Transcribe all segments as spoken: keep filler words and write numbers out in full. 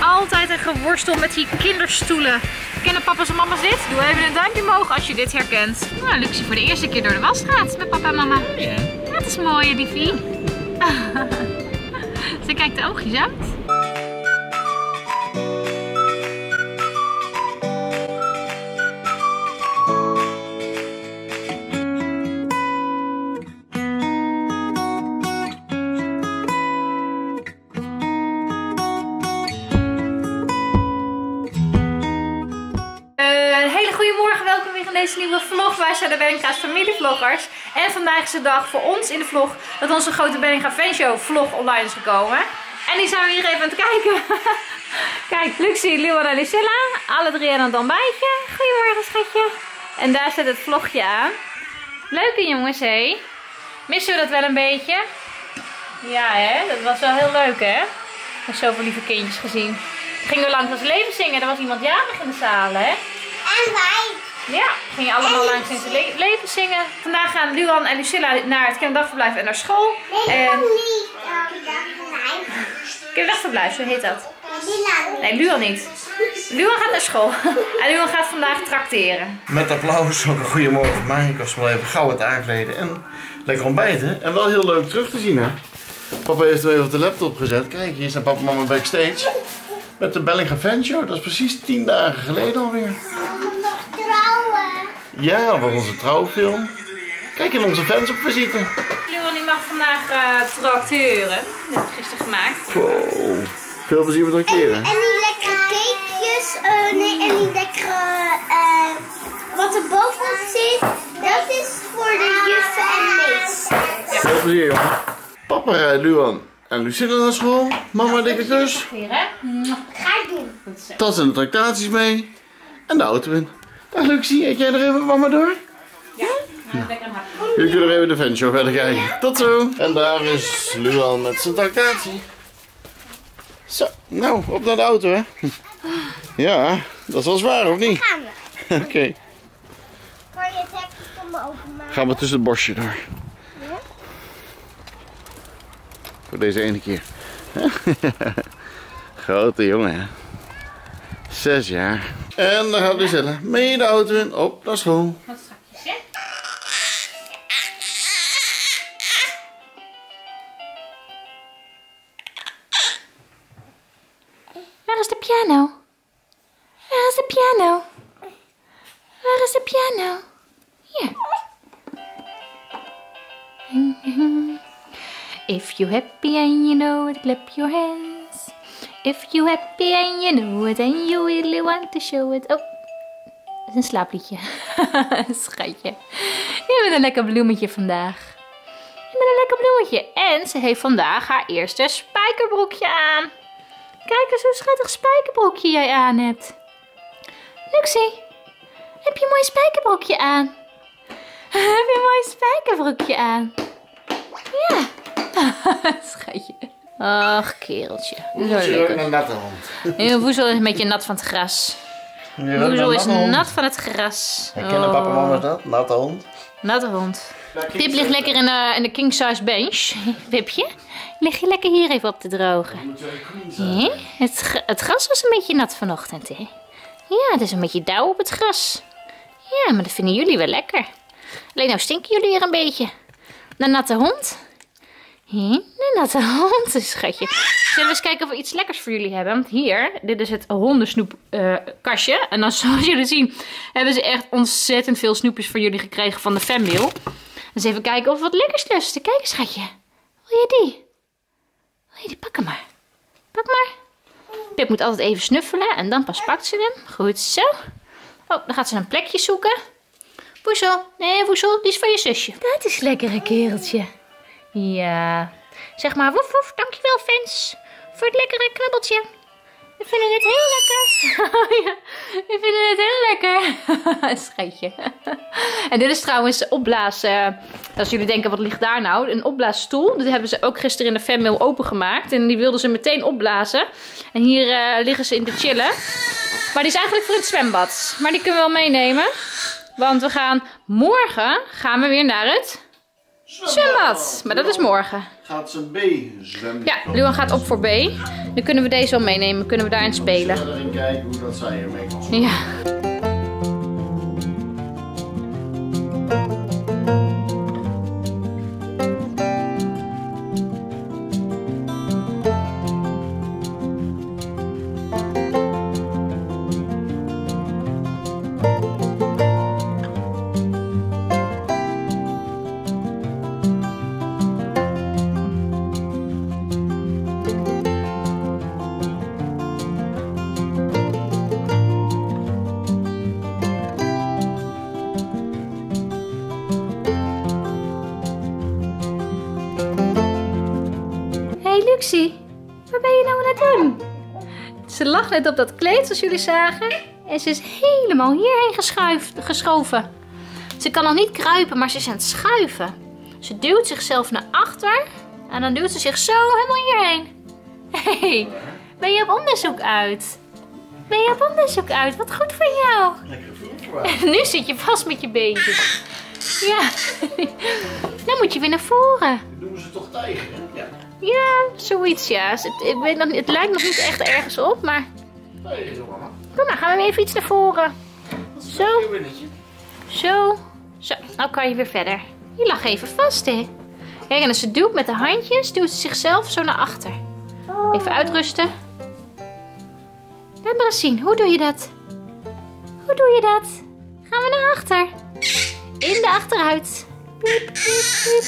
altijd een geworstel met die kinderstoelen. Kennen papa's en mama's dit? Doe even een duimpje omhoog als je dit herkent. Nou, Luxie voor de eerste keer door de was gaat met papa en mama. Ja. Dat is mooi, liefie. Ze kijkt de oogjes uit. Deze nieuwe vlog. Wij zijn de Bellinga's familievloggers. En vandaag is de dag voor ons in de vlog dat onze grote Bellinga Fanshow vlog online is gekomen. En die zijn we hier even aan het kijken. Kijk, Luxie, Luan en Lucilla. Alle drie aan het ontbijtje. Goedemorgen, schatje. En daar zit het vlogje aan. Leuke jongens, hé. Missen we dat wel een beetje? Ja, hè? Dat was wel heel leuk, hè? Ik heb zoveel lieve kindjes gezien. Gingen we langs als leven zingen. Er was iemand jarig in de zaal, hè? En wij. Ja, ging je allemaal langs in zijn le leven zingen. Vandaag gaan Luan en Lucilla naar het kinderdagverblijf en naar school. Nee, en... niet kinderdagverblijf. Kinderdagverblijf, zo heet dat. Luan Nee, Luan niet. Luan gaat naar school. En Luan gaat vandaag trakteren. Met applaus ook een goeiemorgen van mij. Ik was wel even gauw het aankleden en lekker ontbijten. En wel heel leuk terug te zien, hè. Papa heeft hem even op de laptop gezet. Kijk, hier zijn papa en mama backstage. Met de Bellinga Fanshow. Dat is precies tien dagen geleden alweer. Ja, dat was onze trouwfilm. Kijk, in onze fans op visite. Luan die mag vandaag uh, tracteren. Dat heb ik gisteren gemaakt. Wow, veel plezier met tracteren. En, en die lekkere cakejes, uh, nee, en die lekkere, uh, wat er bovenop zit, dat is voor de juffen en meester. Veel plezier, jongen. Papa rijdt Luan en Lucilla naar school. Mama, dikke kus. Weer, hè? Ga ik doen. Tas en de tractaties mee. En de auto in. Dag Luxie, eet jij er even met mama door? Ja, nou, lekker een hapje. Jullie kunnen nog even de fanshow verder kijken. Tot zo. En daar is Luan met zijn tractatie. Zo, nou, op naar de auto, hè. Ja, dat is wel zwaar, of niet? Gaan we. Oké. Okay. Kan je het hekje voor me openmaken? Gaan we tussen het bosje door. Ja? Voor deze ene keer. Grote jongen, hè. Zes jaar. En dan gaat Lucilla mee de auto in, op naar school. Wat strakjes, hè? Waar is de piano? Waar is de piano? Waar is de piano? Hier. If you're happy and you know it, clap your hands. If you're happy and you know it and you really want to show it. Oh, dat is een slaapliedje. Schatje. Je bent een lekker bloemetje vandaag. Je bent een lekker bloemetje. En ze heeft vandaag haar eerste spijkerbroekje aan. Kijk eens hoe schattig spijkerbroekje jij aan hebt. Luxie, heb je een mooi spijkerbroekje aan? Heb je een mooi spijkerbroekje aan? Ja. Schatje. Ach, kereltje. Zo lekker. Een natte hond. Je woezel is een beetje nat van het gras. Woezel is nat van het gras. Herkennen papa en mama dat? Natte hond. Natte hond. Pip ligt lekker in de, in de king size bench. Pipje, lig je lekker hier even op te drogen. He? Het, het gras was een beetje nat vanochtend, hè? Ja, het is een beetje dauw op het gras. Ja, maar dat vinden jullie wel lekker. Alleen nou stinken jullie hier een beetje. De natte hond. He? De natte hond, schatje. Zullen we eens kijken of we iets lekkers voor jullie hebben? Want hier, dit is het hondensnoepkastje. Uh, en dan zoals jullie zien, hebben ze echt ontzettend veel snoepjes voor jullie gekregen van de fanmail. Dus even kijken of we wat lekkers lusten. Kijk eens, schatje. Wil je die? Wil je die? Pak hem maar. Pak maar. Pip moet altijd even snuffelen en dan pas pakt ze hem. Goed zo. Oh, dan gaat ze een plekje zoeken. Woezel. Nee, Woezel, die is van je zusje. Dat is lekker, een kereltje. Ja. Zeg maar woef woef, dankjewel fans. Voor het lekkere krabbeltje. We vinden het heel lekker. Oh ja, we vinden het heel lekker. Schatje. En dit is trouwens opblazen. Als jullie denken, wat ligt daar nou? Een opblaasstoel. Dit hebben ze ook gisteren in de fanmail opengemaakt. En die wilden ze meteen opblazen. En hier uh, liggen ze in te chillen. Maar die is eigenlijk voor het zwembad. Maar die kunnen we wel meenemen. Want we gaan morgen gaan we weer naar het zwembad. Maar dat is morgen. Gaat ze B zwemmen? Ja, Luan gaat op voor B. Dan kunnen we deze wel meenemen. Kunnen we daarin spelen. We gaan kijken hoe dat zij ermee kan. Ja. Luxie, waar ben je nou aan het doen? Ze lag net op dat kleed, zoals jullie zagen. En ze is helemaal hierheen geschuif, geschoven. Ze kan nog niet kruipen, maar ze is aan het schuiven. Ze duwt zichzelf naar achter. En dan duwt ze zich zo helemaal hierheen. Hé, hey, ben je op onderzoek uit? Ben je op onderzoek uit? Wat goed voor jou. Lekker voer. Nu zit je vast met je beentjes. Ja, dan moet je weer naar voren. Dat doen ze toch tegen, hè? Ja. Ja, zoiets ja. Het, ik weet nog, het lijkt nog niet echt ergens op, maar... Tegen zo, mama. Kom maar, gaan we even iets naar voren. Zo. Zo. Zo, nou kan je weer verder. Je lag even vast, hè. Kijk, en als ze duwt met de handjes, duwt ze zichzelf zo naar achter. Even uitrusten. Laat maar eens zien, hoe doe je dat? Hoe doe je dat? Gaan we naar achter. In de achteruit. Piep, piep, piep.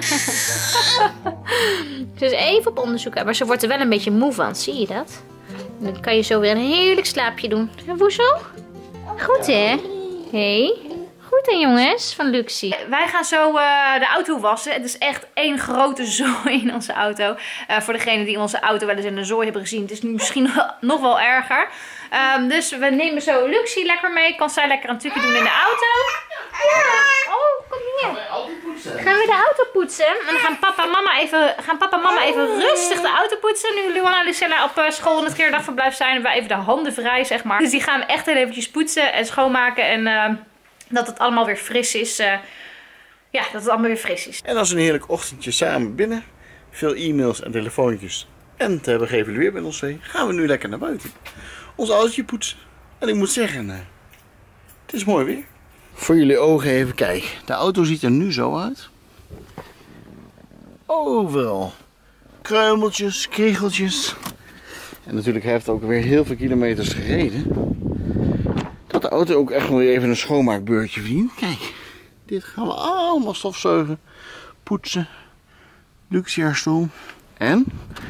Ze is even op onderzoek, maar ze wordt er wel een beetje moe van, zie je dat? En dan kan je zo weer een heerlijk slaapje doen. En woezel? Goed hè? Hey. Goed hè jongens, van Luxie. Wij gaan zo uh, de auto wassen. Het is echt één grote zooi in onze auto. Uh, voor degenen die onze auto wel eens in de zooi hebben gezien. Het is nu misschien nog wel erger. Um, dus we nemen zo Luxie lekker mee. Kan zij lekker een tukje doen in de auto. Ja. Oh, kom hier. Gaan we de auto poetsen. En dan gaan papa en mama even, gaan papa en mama even rustig de auto poetsen. Nu Luana en Lucella op school in het kinderdagverblijf zijn. Hebben we even de handen vrij, zeg maar. Dus die gaan we echt heel eventjes poetsen en schoonmaken. En uh, dat het allemaal weer fris is. Uh, ja, dat het allemaal weer fris is. En als een heerlijk ochtendje samen binnen. Veel e-mails en telefoontjes. En te hebben geëvalueerd met ons twee. Gaan we nu lekker naar buiten. Ons autootje poetsen. En ik moet zeggen, uh, het is mooi weer. Voor jullie ogen even kijken. De auto ziet er nu zo uit. Overal kruimeltjes, kriegeltjes. En natuurlijk heeft het ook weer heel veel kilometers gereden. Dat de auto ook echt wel weer even een schoonmaakbeurtje verdient. Kijk, dit gaan we allemaal stofzuigen, poetsen, luxehaarstoel. En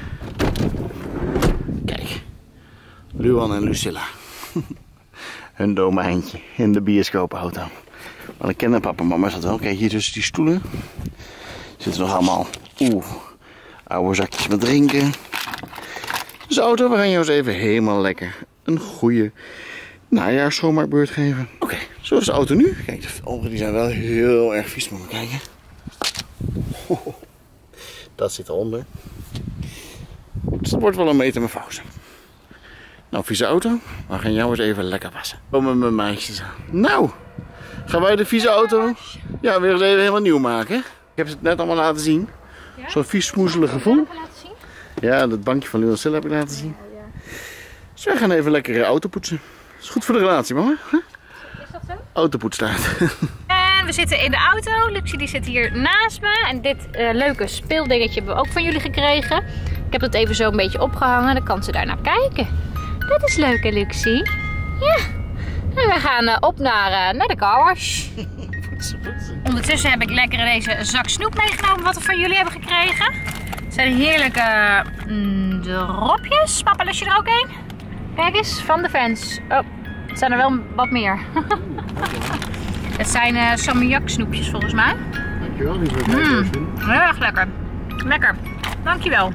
kijk, Luan en Lucilla. Hun domeintje in de bioscoopauto. Maar ik ken papa en mama dat wel. Kijk hier tussen die stoelen. Zitten nog allemaal oeh, oude zakjes met drinken. Dus auto, we gaan jou eens even helemaal lekker een goede najaarsschoonmaakbeurt geven. Oké, okay, zo is de auto nu. Kijk, de velgen die zijn wel heel erg vies. Moet je kijken. Oh, dat zit eronder. Dus dat wordt wel een meter met vouwen. Nou, vieze auto. We gaan jou eens even lekker wassen. Kom met mijn meisjes aan. Nou, gaan wij de vieze auto ja, weer eens even helemaal nieuw maken. Ik heb het net allemaal laten zien. Ja? Zo'n vies smoezelig gevoel. Ja, dat bankje van Lucilla heb ik laten zien. Dus wij gaan even lekker auto poetsen. Dat is goed voor de relatie, mama. Huh? Is dat zo? Autopoetstaart. En we zitten in de auto. Luxie die zit hier naast me. En dit uh, leuke speeldingetje hebben we ook van jullie gekregen. Ik heb het even zo een beetje opgehangen. Dan kan ze daar naar kijken. Dat is leuk hè, Luxie? Ja. En we gaan uh, op naar, uh, naar de carwash. Ondertussen heb ik lekker deze zak snoep meegenomen wat we van jullie hebben gekregen. Het zijn heerlijke mm, dropjes. Papa, lust je er ook een? Kijk eens, van de fans. Oh, het zijn er wel wat meer. Het zijn uh, salmiak snoepjes volgens mij. Dankjewel, die is mm, heel erg lekker. Lekker. Dankjewel.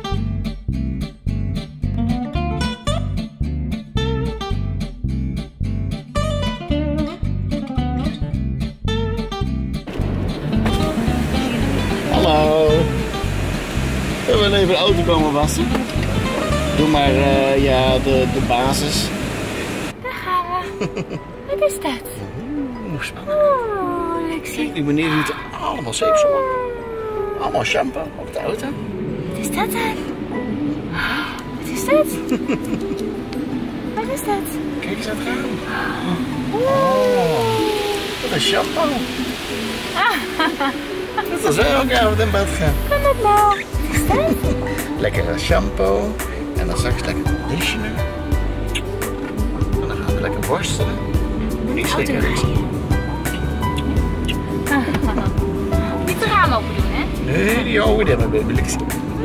Hallo. We willen even de auto komen wassen. Doe maar uh, ja, de, de basis. Daar gaan we. Wat is dat? Oeh, spannend. Oh, Luxie. Die meneer doet allemaal zeepsel op. Allemaal shampoo op de auto. Wat is dat dan? Wat is dat? Wat is dat? Kijk eens aan het raam. Oh, wat een shampoo. Dat is wel ook avond in bed gaan. Kan dat nou? Wat is dat? Lekkere shampoo. En dan straks lekker conditioner. En dan gaan we lekker borstelen. Niet schrikken, Luxie. Niet de raam open doen, hè? Nee, die houden we er maar bij, Luxie.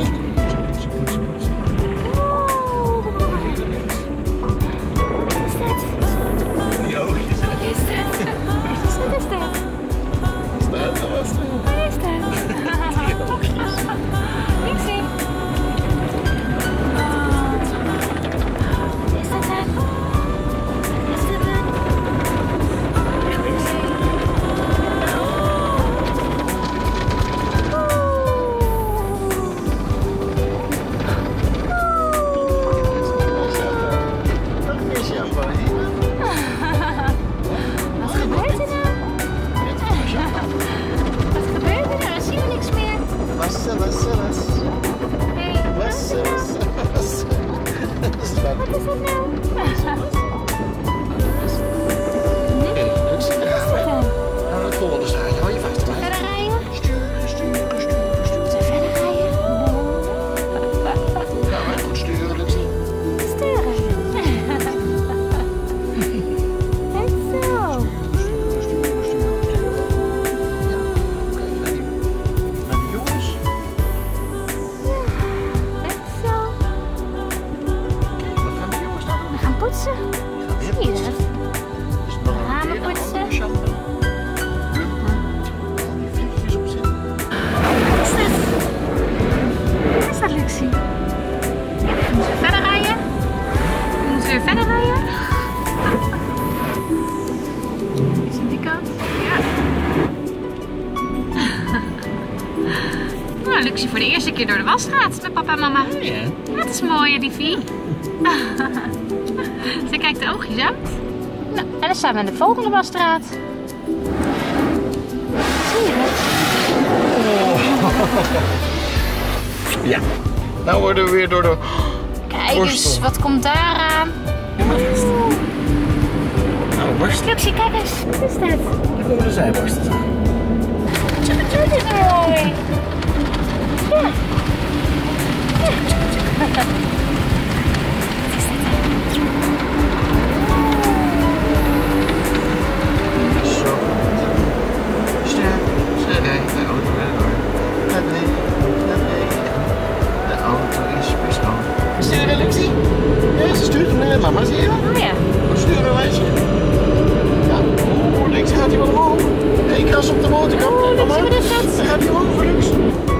Die oogjes, hè? Wat is dat? Wat is dat? Staat er wat stil. Wat is dat? Ik zie. Wat is dat dan? Wat is dat dan? Wat gebeurt er nou? Wat gebeurt er nou? Dan zien we niks meer. Wassen, wassen, wassen. Hé, wat is Wassen, dat nou? wassen, wassen. Dat is Wat is dat nou? Oké, Luxie, daar gaan we. Gaan we het volgende staan. Hou je vast. Verder rijden? Sturen, sturen, sturen, sturen. Zullen we verder rijden? Gaan we goed sturen, Luxie. Sturen. En zo. Sturen, sturen, sturen. Ja, oké, naar die, naar die jongens. En zo. Kijk, wat gaan die jongens nou doen? We gaan poetsen. Gaan weer Zie je poetsen. dat? Dus nog een Ramen keer de poetsen. andere shampoo. Al die vliegjes op zitten. Wat is dat? Wat is dat, Luxie? Moeten we verder rijden? Moeten we weer verder rijden? Is het die kant? Ja. Nou, Luxie voor de eerste keer door de wasstraat met papa en mama. Ja. Dat is mooi, liefie. Ze kijkt de oogjes uit. Nou, en dan staan we in de volgende wasstraat. Zie je het? Ja. Nou worden we weer door de... Kijk Borstel. eens, wat komt daar aan? Nou, borst. Luxie, kijk eens. Wat is dat? Daar komen de zijborsten aan. Dat is mooi. Ja. Zo. Sterk. Zij rijdt de auto weer door. Het regent. Het regent. De auto is bestaan. Sturen, Luxie? Ja, ze stuurt hem naar mama, zie je dat? Oh ja. Goed sturen, meisje. Ja. Oeh, links gaat hij wel omhoog. Hé, hey, kras op de motorkap. Oeh, Mama. Luxie, wat is dat? Dan gaat hij omhoog voor links.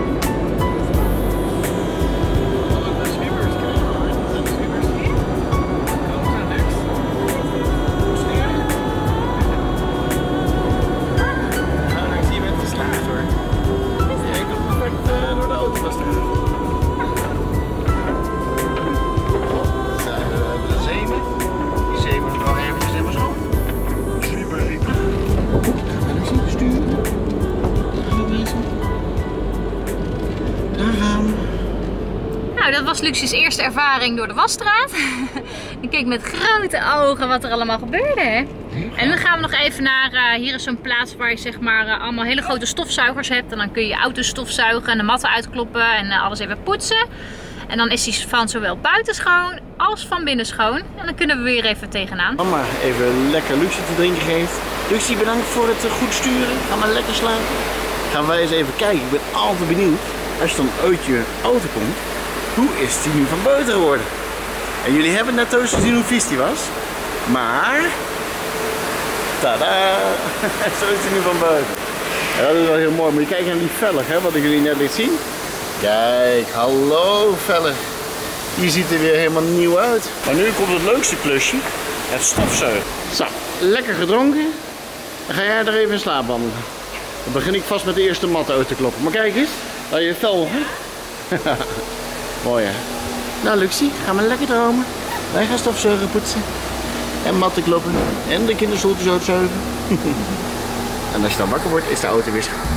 Nou, dat was Luxie's eerste ervaring door de wasstraat. Ik keek met grote ogen wat er allemaal gebeurde, hè. En dan gaan we nog even naar, uh, hier is zo'n plaats waar je zeg maar uh, allemaal hele grote stofzuigers hebt. En dan kun je je auto stofzuigen en de matten uitkloppen en uh, alles even poetsen. En dan is die van zowel buiten schoon als van binnen schoon. En dan kunnen we weer even tegenaan. Mama even lekker Luxie te drinken geeft. Luxie, bedankt voor het goed sturen. Ga maar lekker slapen. Gaan wij eens even kijken. Ik ben altijd benieuwd. Als je dan uit je auto komt, hoe is die nu van buiten geworden? En jullie hebben net thuis gezien hoe vies die was. Maar... Tada! Zo is die nu van buiten. Ja, dat is wel heel mooi. Moet je kijken naar die velg, hè, wat ik jullie net liet zien. Kijk, hallo velg. Die ziet er weer helemaal nieuw uit. Maar nu komt het leukste klusje. Het stofzuigen. Zo, lekker gedronken. Dan ga jij er even in slaap wandelen. Dan begin ik vast met de eerste mat uit te kloppen. Maar kijk eens, laat je het velgen. Mooi hè. Nou Luxie, ga maar lekker dromen. Wij gaan stofzuigen poetsen. En matten kloppen. En de kinderstoeltjes uitzuigen. En als je dan wakker wordt, is de auto weer schoon.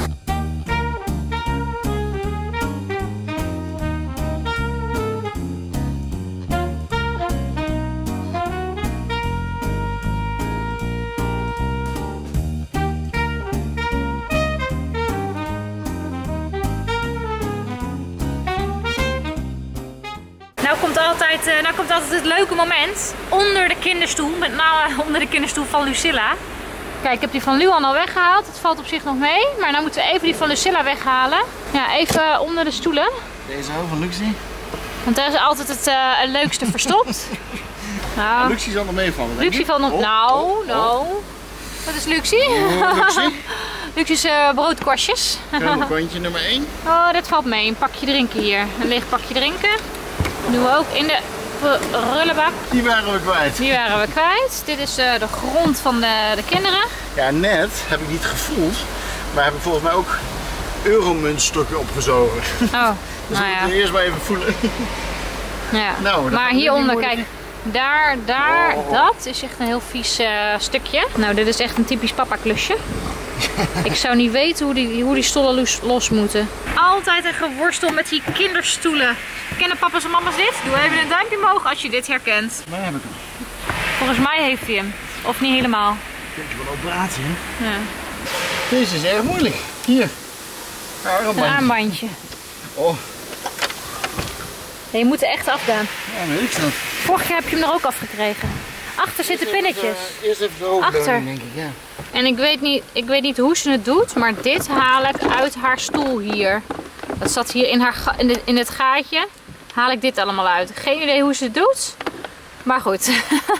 altijd, uh, nou komt altijd het leuke moment. Onder de kinderstoel, met name onder de kinderstoel van Lucilla. Kijk, ik heb die van Luan al weggehaald. Het valt op zich nog mee. Maar nu moeten we even die van Lucilla weghalen. Ja, even onder de stoelen. Deze ook van Luxie. Want daar is altijd het, uh, het leukste verstopt. Nou, ja, Luxie zal nog meevallen. Luxie valt nog. Oh, nou, oh, nou. Oh. Wat is Luxie? Oh, Luxie? Luxie's uh, broodkorstjes. Kontje nummer één. Oh, dat valt mee. Een pakje drinken hier. Een leeg pakje drinken. Dat doen we ook in de prullenbak. Die waren we kwijt. Die waren we kwijt. Dit is uh, de grond van de, de kinderen. Ja, net heb ik niet gevoeld. Maar heb ik volgens mij ook euromuntstukken opgezogen. Oh, dus nou we ja. moeten eerst maar even voelen. Ja. Nou, maar hieronder, kijk. Daar, daar, oh. Dat is echt een heel vies uh, stukje. Nou, dit is echt een typisch papa klusje. Ik zou niet weten hoe die, hoe die stollen los, los moeten. Altijd een geworstel met die kinderstoelen. Kennen papa's en mama's dit? Doe even een duimpje omhoog als je dit herkent. Waar heb ik hem? Volgens mij heeft hij hem. Of niet helemaal. Beetje van operatie, hè? Ja. Deze is erg moeilijk. Hier. Armbandje. Een armbandje. Oh. Ja, je moet er echt afgaan. Ja, weet ik zo. Vorig jaar heb je hem er ook afgekregen. Achter zitten pinnetjes. Even, uh, eerst even de Achter. Denk ik, ja. En ik weet, niet, ik weet niet hoe ze het doet, maar dit haal ik uit haar stoel hier. Dat zat hier in, haar in, de, in het gaatje. Haal ik dit allemaal uit. Geen idee hoe ze het doet. Maar goed.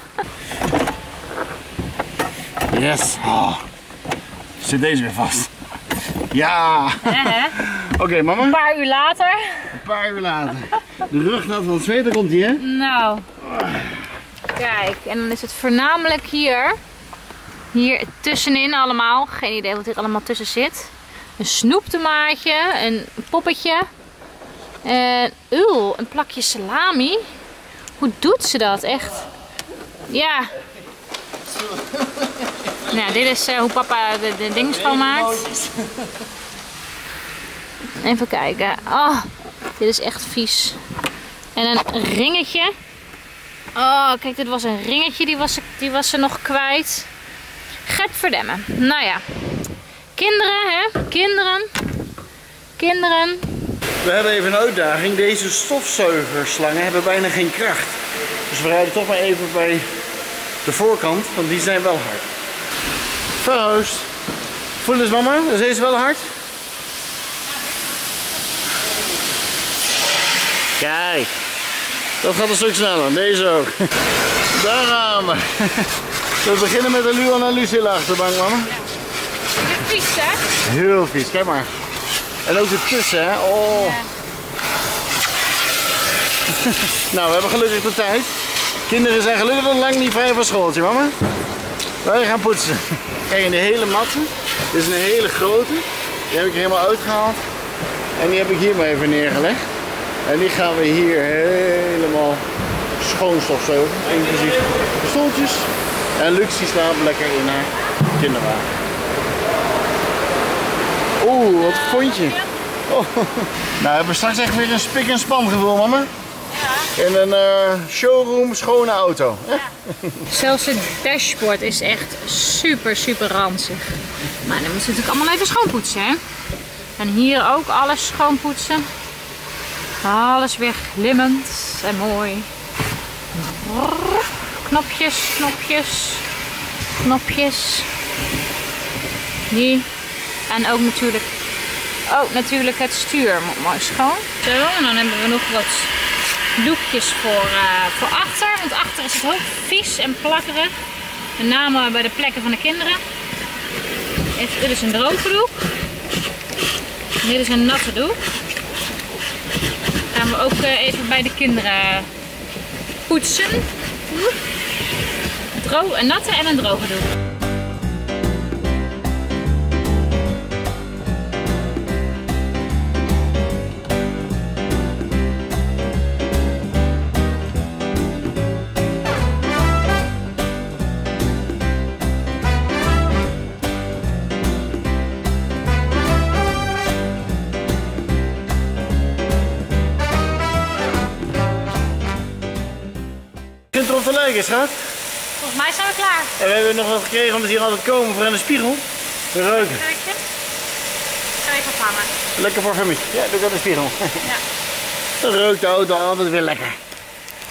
Yes. Oh. Zit deze weer vast. Ja. Oké, okay, mama. Een paar uur later. Een paar uur later. De rug nat van het zweten komt hier. Nou. Kijk, en dan is het voornamelijk hier. Hier tussenin allemaal. Geen idee wat hier allemaal tussen zit. Een snoeptomaatje, een poppetje. En uh, een plakje salami. Hoe doet ze dat? Echt? Ja. Nou, dit is uh, hoe papa de, de dingen schoonmaakt. Even kijken. Oh, dit is echt vies. En een ringetje. Oh, kijk, dit was een ringetje. Die was, die was ze nog kwijt. Getverdemmen. Nou ja. Kinderen, hè? Kinderen. Kinderen. We hebben even een uitdaging. Deze stofzuigerslangen hebben bijna geen kracht. Dus we rijden toch maar even bij de voorkant, want die zijn wel hard. Verhuisd. Voel eens, mama. Is deze wel hard? Kijk. Dat gaat een stuk sneller. Deze ook. Daar gaan we. We beginnen met de Luan en Lucilla achterbank, mama. Ja. Vies, hè? Heel vies. Kijk maar. En ook ertussen, hè? Oh. Ja. Nou, we hebben gelukkig de tijd. Kinderen zijn gelukkig nog lang niet vrij van schooltje, mama. Wij gaan poetsen. Kijk, in de hele matten. Dit is een hele grote. Die heb ik er helemaal uitgehaald. En die heb ik hier maar even neergelegd. En die gaan we hier helemaal schoonstofzuigen. Inclusief de stoeltjes. En Luxie slaapt lekker in haar kinderwagen. Oeh, wat vond je? Oh. Nou, hebben we straks echt weer een spik en span gevoel, mama. Ja. In een uh, showroom schone auto. Ja. Zelfs het dashboard is echt super, super ranzig. Maar dan moeten we natuurlijk allemaal even schoonpoetsen, hè. En hier ook alles schoonpoetsen. Alles weer glimmend en mooi. Knopjes, knopjes, knopjes. Die. En ook natuurlijk, ook natuurlijk het stuur moet mooi schoon. Zo, en dan hebben we nog wat doekjes voor, uh, voor achter. Want achter is het ook vies en plakkerig. Met name bij de plekken van de kinderen. Dit is een droge doek. Dit is een natte doek. Gaan we ook uh, even bij de kinderen poetsen. Dro een natte en een droge doek. Erop te lijken, schat. Volgens mij zijn we klaar. En we hebben nog wat gekregen omdat hier altijd komen voor aan de spiegel. We ruiken. Leukje. Ga even ophangen. Lekker voor familie. Ja, doe ik aan de spiegel. Ja. Dan ruikt de auto altijd weer lekker.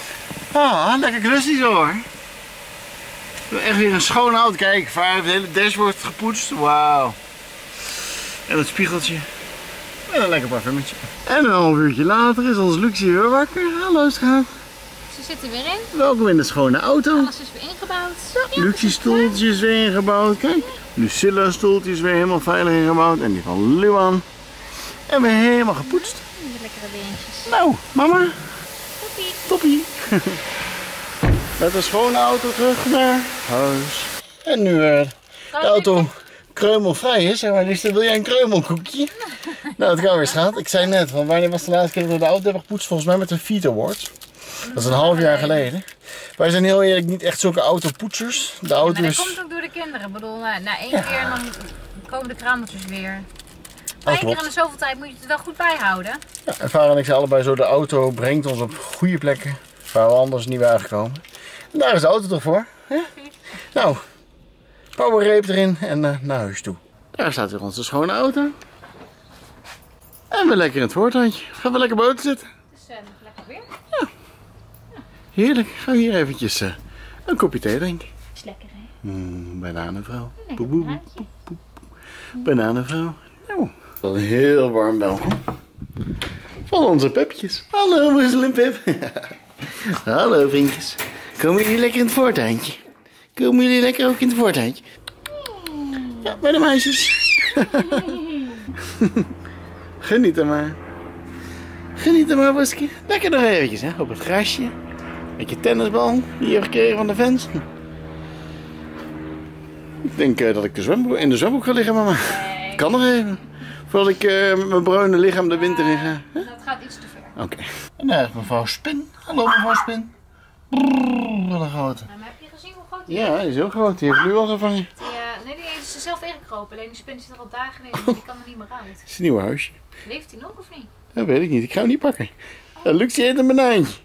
Ah, lekker klustig zo hoor. Echt weer een schone auto. Kijk, vaar heeft het hele dashboard gepoetst. Wauw. En het spiegeltje. En een lekker parfumetje. En een half uurtje later is ons Luxie weer wakker. Hallo schat. Ze zitten weer in. Welkom in de schone auto. Alles is weer ingebouwd. Ja, Luxie stoeltje is weer ingebouwd. Kijk. Lucilla stoeltje is weer helemaal veilig ingebouwd. En die van Luan. En weer helemaal gepoetst. De lekkere beentjes. Nou, mama. Toppie. Toppie. Met een schone auto terug naar huis. En nu uh, de auto kreumelvrij is. Zeg maar, liefste, wil jij een kreumelkoekje? Nou, het kan weer schat. Ik zei net, want wanneer was de laatste keer dat we de auto hebben gepoetst? Volgens mij met de Feet Awards. Dat is een half jaar geleden. Wij zijn heel eerlijk niet echt zulke autopoetsers. De auto Maar is... dat komt ook door de kinderen. Ik bedoel, na, na één keer dan komen de krammeltjes weer. Maar één keer in de zoveel tijd moet je het wel goed bijhouden. Ja, en Farah en ik zijn allebei zo, de auto brengt ons op goede plekken waar we anders niet waren gekomen. En daar is de auto toch voor. Hè? Nou, powerreep erin en uh, naar huis toe. Daar staat weer onze schone auto. En we lekker in het voortuintje. Gaan we lekker buiten zitten. Dus uh, nog lekker weer. Ja. Heerlijk. Gaan we hier eventjes uh, een kopje thee drinken. Is lekker hè? Mm, bananenvrouw. Lekker Boe, boe, bruintje. boe, boe, boe. Bananenvrouw. Nou, dat is een heel warm welkom. Van onze pepjes. Hallo Woezel en Pep. Hallo vriendjes. Komen jullie lekker in het voortuintje? Komen jullie lekker ook in het voortuintje? Ja, bij de meisjes. Geniet er maar. Geniet er maar, Boske. Lekker nog eventjes, hè, op het grasje. Met je tennisbal die je hebt gekregen van de fans. Ik denk uh, dat ik de zwembroek, in de zwembroek ga liggen, mama. Nee. Kan nog even. Voordat ik uh, met mijn bruine lichaam de winter in ga. Huh? Dat gaat iets te ver. Oké. Okay. En daar is mevrouw Spin. Hallo mevrouw Spin. Brrr, wat een grote. Nou, maar heb je gezien hoe groot die Ja, die is heel groot. Die heeft nu al gevangen. Die, uh, nee, die is er zelf ingekropen. Alleen die spin zit er al dagen in. Die kan er niet meer uit. Het is een nieuw huisje. Leeft hij nog of niet? Dat weet ik niet. Ik ga hem niet pakken. Uh, Luxie eet een banaantje.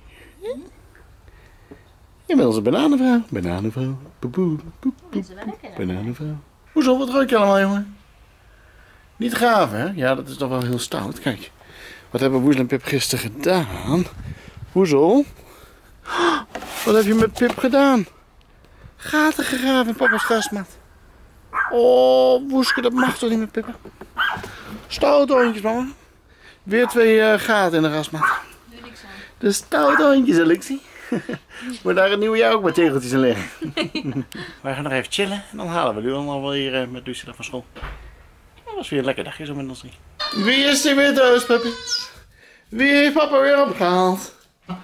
Inmiddels een bananenvrouw. Bananenvrouw. Poep, poep, poep, Dat poep. is wel lekker. Hè? Bananenvrouw. Hoezo, wat ruik je allemaal, jongen? Niet gaaf, hè? Ja, dat is toch wel heel stout. Kijk, wat hebben Woezel en Pip gisteren gedaan? Woezel? Wat heb je met Pip gedaan? Gaten gegraven in papa's grasmat. Oh, Woeske, dat mag toch niet met Pip? Stoute hondjes, mama. Weer twee uh, gaten in de grasmat. Doe niks aan. De stoute hondjes, Alexie. Maar daar het nieuwe jaar ook met tegeltjes in liggen. Wij gaan nog even chillen en dan halen we Luan al wel hier uh, met Lucilla van school. Dat was weer een lekker dagje zo met ons drie. Wie is er weer thuis, puppies? Wie heeft papa weer opgehaald?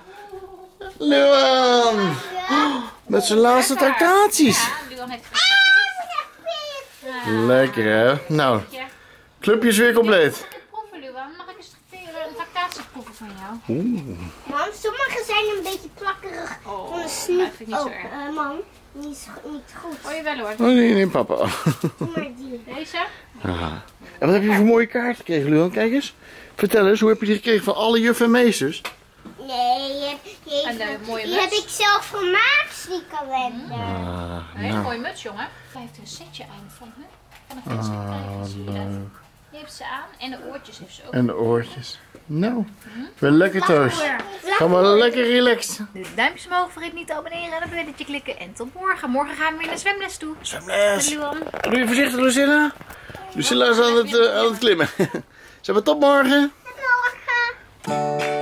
Luan! Oh, met zijn laatste tractaties. Ja, Luan heeft Lekker hè? Nou, clubje is weer compleet. proeven, Luan. Mag ik eens een tractatie proeven van jou? Oeh. Mam, sommige zijn een beetje plakkerig Oh, van de dat snoep. vind ik niet zo Oh, erg. eh, mam, niet, niet goed. Oh, je wel hoor. Oh nee, nee papa. Doe maar die. Deze? Ah. En wat heb je voor mooie kaart gekregen, Luan? Kijk eens. Vertel eens, hoe heb je die gekregen van alle juffen en meesters? Nee, je hebt, je En hebt- de mooie die muts. heb ik zelf gemaakt, die kalender. Ah, Een hele nou. mooie muts, jongen. Hij heeft een setje aan van, hè? Van een fles Ah, gekregen. Zie je dat? leuk. Die heeft ze aan en de oortjes heeft ze ook. En de oortjes. Nou, ik ben lekker thuis. Ga maar lekker relaxen. De duimpjes omhoog, vergeet niet te abonneren en op het belletje klikken. En tot morgen. Morgen gaan we weer naar zwemles toe. Met Zwemles. Luan. Doe je voorzichtig, Lucilla. Lucilla is aan het, uh, aan het klimmen. Zeg maar tot morgen. Morgen.